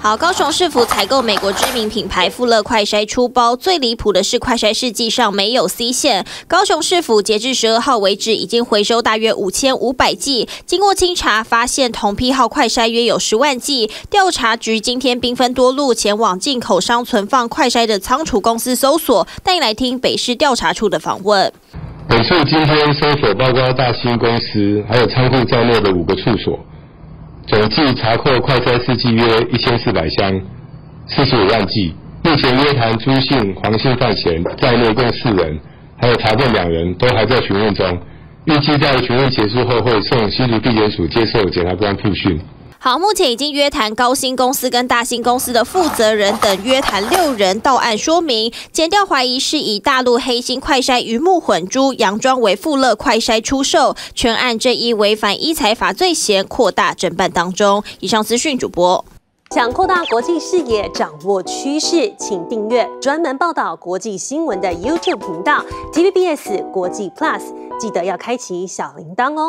好，高雄市府采购美国知名品牌富乐快筛出包，最离谱的是快筛试剂上没有 C 线。高雄市府截至12号为止，已经回收大约5500剂。经过清查，发现同批号快筛约有10万剂。调查局今天兵分多路，前往进口商存放快筛的仓储公司搜索。带你来听北市调查处的访问。 本处今天搜索包括大兴公司还有仓库在内的5个处所。 总计查扣快筛试剂约1400箱，45万剂。目前约谈朱姓、黄姓犯嫌在内共4人，还有查证2人都还在询问中。预计在询问结束后，会送新竹地检署接受检察官复讯。 好，目前已经约谈高新公司跟大新公司的负责人等约谈6人到案说明，检调怀疑是以大陆黑心快筛鱼目混珠，佯装为富乐快筛出售，全案正依违反医材法罪嫌扩大侦办当中。以上资讯主播。 想扩大国际视野，掌握趋势，请订阅专门报道国际新闻的 YouTube 频道 TVBS 国际 Plus， 记得要开启小铃铛哦。